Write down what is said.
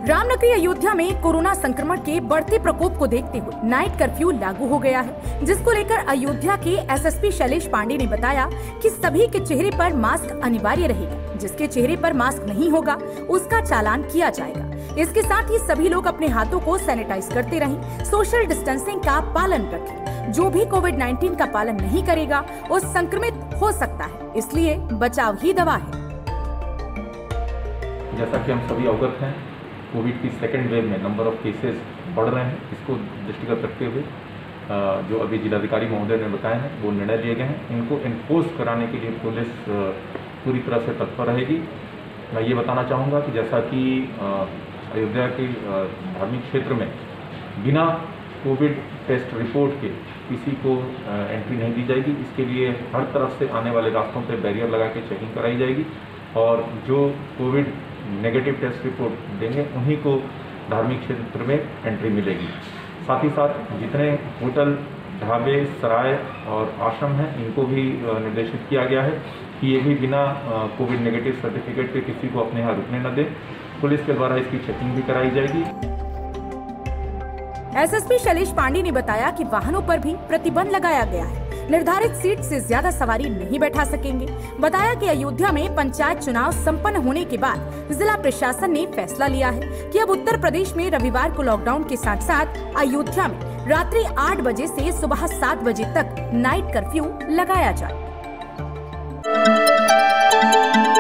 रामनगरी अयोध्या में कोरोना संक्रमण के बढ़ते प्रकोप को देखते हुए नाइट कर्फ्यू लागू हो गया है, जिसको लेकर अयोध्या के एसएसपी शैलेश पांडे ने बताया कि सभी के चेहरे पर मास्क अनिवार्य रहेगा। जिसके चेहरे पर मास्क नहीं होगा उसका चालान किया जाएगा। इसके साथ ही सभी लोग अपने हाथों को सैनिटाइज करते रहें, सोशल डिस्टेंसिंग का पालन रखें। जो भी कोविड-19 का पालन नहीं करेगा वो संक्रमित हो सकता है, इसलिए बचाव ही दवा है। जैसा कि हम सभी अवगत हैं, कोविड की सेकेंड वेव में नंबर ऑफ केसेस बढ़ रहे हैं। इसको दृष्टिगत रखते हुए जो अभी जिलाधिकारी महोदय ने बताए हैं वो निर्णय लिए गए हैं। इनको इन्फोर्स कराने के लिए पुलिस पूरी तरह से तत्पर रहेगी। मैं ये बताना चाहूँगा कि जैसा कि अयोध्या के धार्मिक क्षेत्र में बिना कोविड टेस्ट रिपोर्ट के किसी को एंट्री नहीं दी जाएगी। इसके लिए हर तरफ से आने वाले रास्तों पर बैरियर लगा के चेकिंग कराई जाएगी और जो कोविड नेगेटिव टेस्ट रिपोर्ट देंगे उन्हीं को धार्मिक क्षेत्र में एंट्री मिलेगी। साथ ही साथ जितने होटल, ढाबे, सराय और आश्रम हैं इनको भी निर्देशित किया गया है कि ये भी बिना कोविड नेगेटिव सर्टिफिकेट के किसी को अपने यहाँ रुकने न दें। पुलिस के द्वारा इसकी चेकिंग भी कराई जाएगी। एसएसपी शैलेश पांडे ने बताया कि वाहनों पर भी प्रतिबंध लगाया गया है। निर्धारित सीट से ज्यादा सवारी नहीं बैठा सकेंगे। बताया कि अयोध्या में पंचायत चुनाव संपन्न होने के बाद जिला प्रशासन ने फैसला लिया है कि अब उत्तर प्रदेश में रविवार को लॉकडाउन के साथ साथ अयोध्या में रात्रि 8 बजे से सुबह 7 बजे तक नाइट कर्फ्यू लगाया जाए।